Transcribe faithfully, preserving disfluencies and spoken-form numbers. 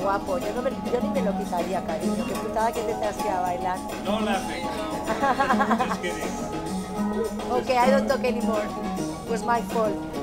guapo. Yo, no me, yo ni me lo quitaría, cariño. Qué putada que te traste a bailar. No laughing. Just kidding. Okay, I don't talk anymore. It was my fault.